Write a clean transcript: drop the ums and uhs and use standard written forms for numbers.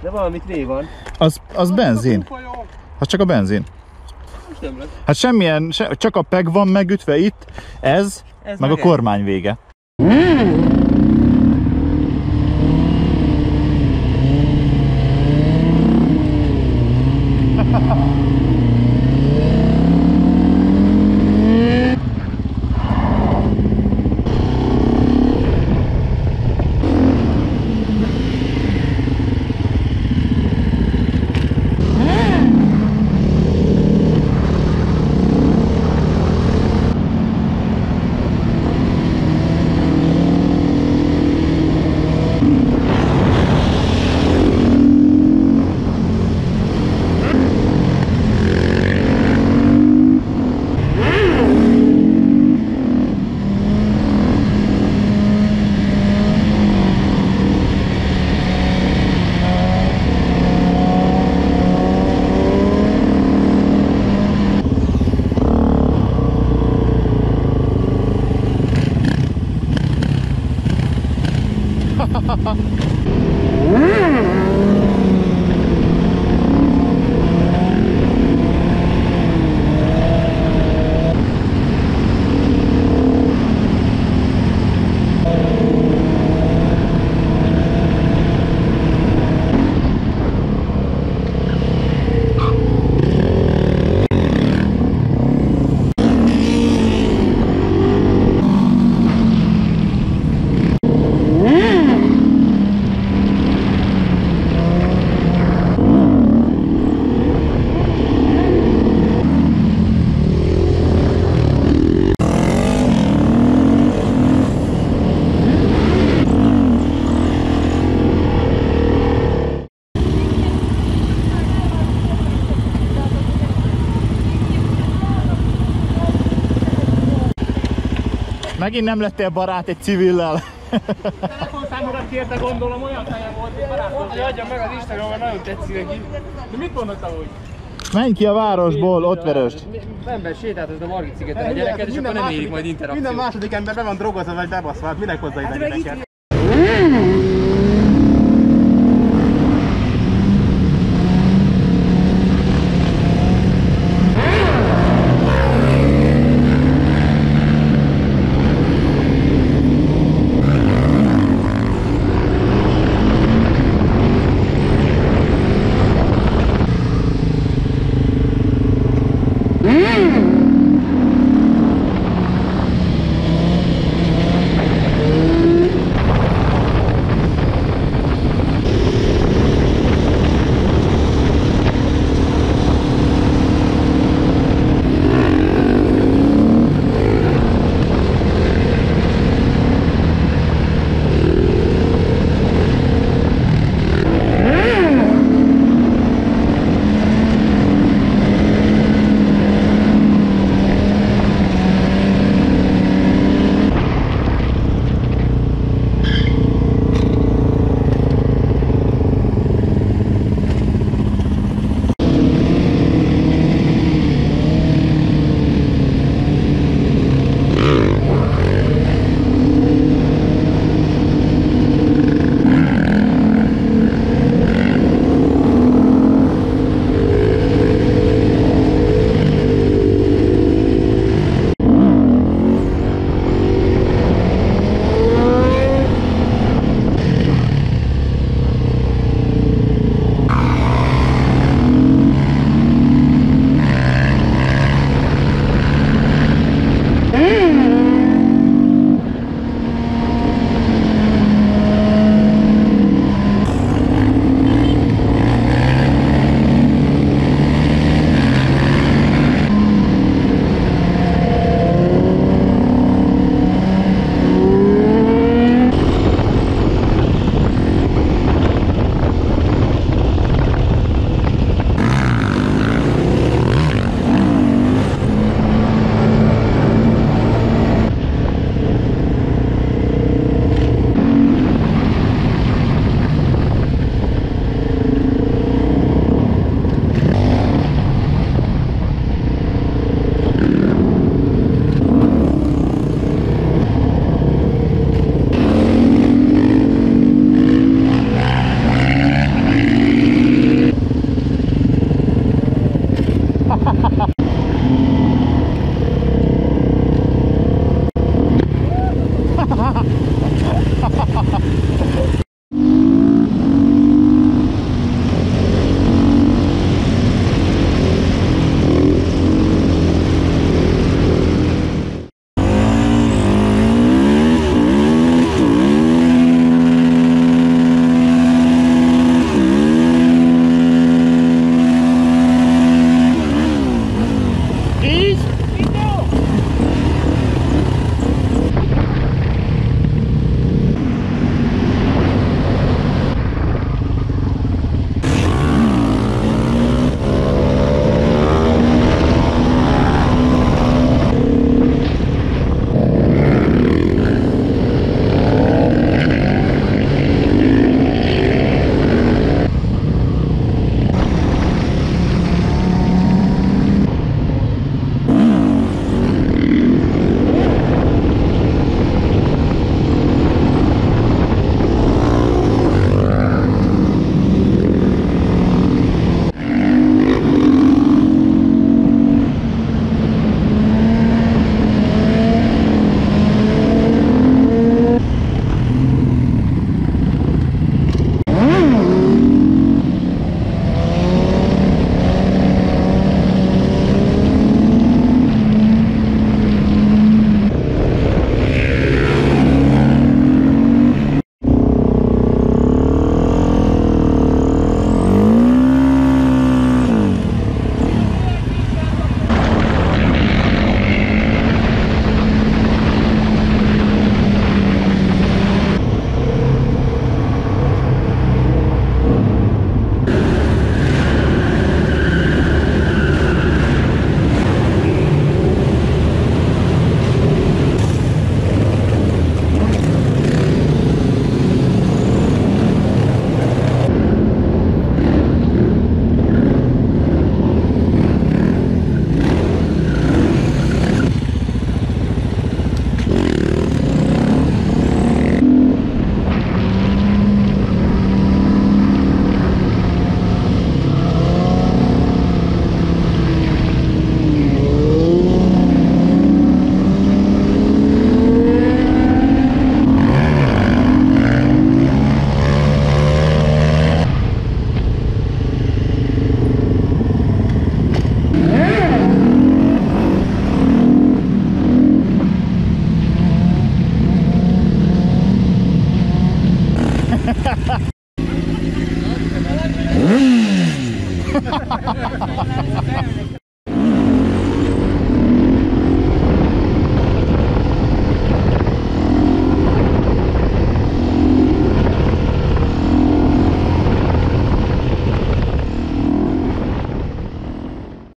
De valamit V van. Az benzin. Az csak a benzin. Most nem lesz. Hát semmilyen, csak a PEG van megütve itt, ez meg a kormány vége. Megint nem lettél barát egy civillel. Telefonszámokat kérte, gondolom, olyan helyen volt, hogy barátom. Hogy adjam meg az Instagramon, nagyon tetszik neki. De mit mondott amúgy? Menj ki a városból, ott verösd. Ember sétáltott a Margit szigeten a gyereket, és akkor nem érik majd interakció. Minden második ember be van drogozva, vagy bebaszva, hát minek hozzá ide gyereket?